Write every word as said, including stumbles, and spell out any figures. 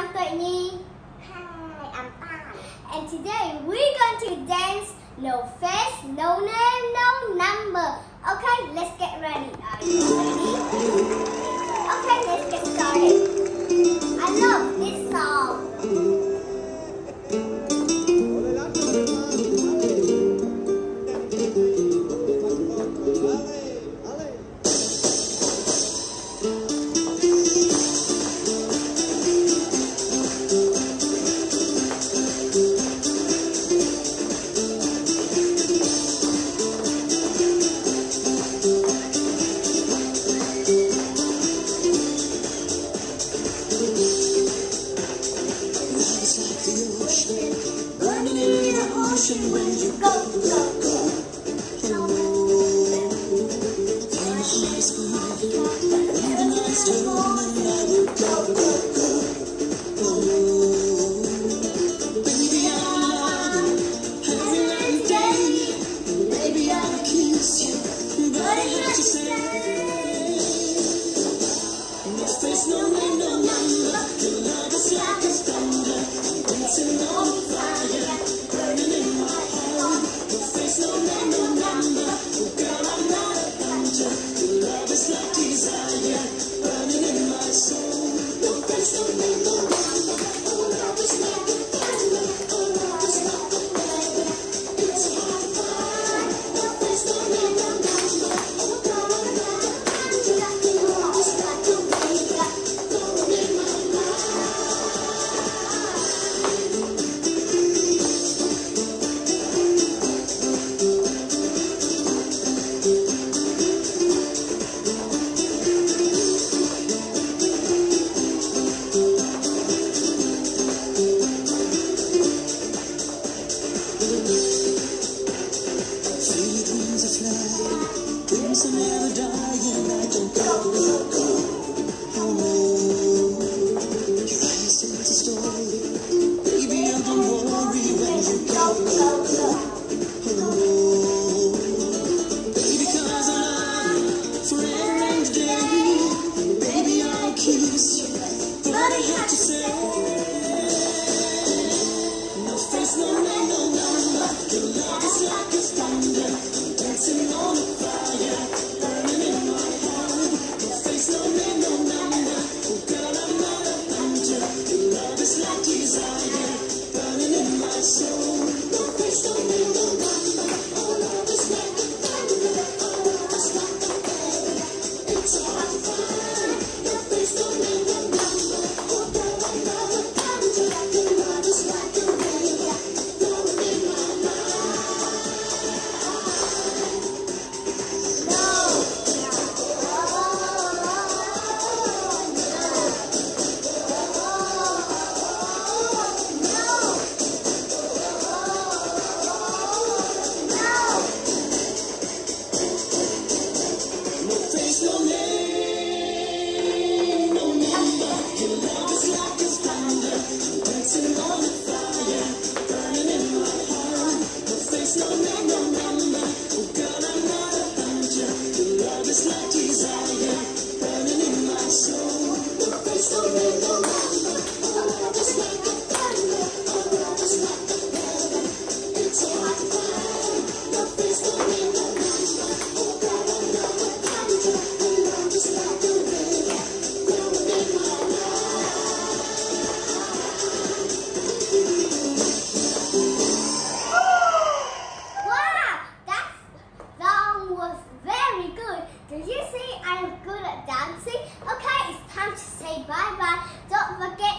I'm Tuệ Nhi. Hi, I'm Pam. And today we're going to dance no face, no name, no number. Okay, let's get ready. Are you ready? Okay, let's get started. I love this song. Burning in the ocean when you go, go, go. Oh, find the highest point, even though it's too long, and I will go, go, go. Oh, baby, I love you every day. Baby, I will kiss you, but I have to say, no face, no name, no number. Your love is like a thunder, dancing on fire, burning in my heart. No face, no name, no number. Oh girl, I'm not a hunter. Your love is like desire, burning in my soul. No face, no name, no number. Oh love is like a thunder. Oh love is like a fire. It's hard to find. No face, no name, no number. Oh girl, I'm not a hunter. Your love is like a fire, burning in my mind. Fleet wings are flying, dreams are never dying. I don't go, go, go. Oh no, your eyes tell the story. Baby, I don't worry when you go, go, go. Oh, baby, 'cause I love you forever and a day. Baby, I'll kiss you, but I have to say, no face, no name, no number. Your love is like a thunder, dancing on a fire, burning in my heart. No face, no name, no number. Oh girl, I'm not a hunter. Your love is like desire, burning in my soul. No face, no name, no number. Oh love is like a thunder. Oh love is like a fire. It's hard to find. No face, no name, no number. Oh girl, I'm not a hunter. Your love is like a river, flowing in my mind. No face, no name, no number. Your love is like a thunder, dancing on a fire, burning in my heart. No face, no name, no number. Oh girl, I'm not a hunter. Your love is like desire, burning in my soul. No face, no name, no number. Oh love is like a thunder. Oh love is like a fire. It's hard to find. No face, no name, no number. Oh girl, I'm not a hunter. Your love is like a river, flowing in my mind. Wow, that song was very good. Did you see I'm good at dancing? Okay, it's time to say bye-bye. Don't forget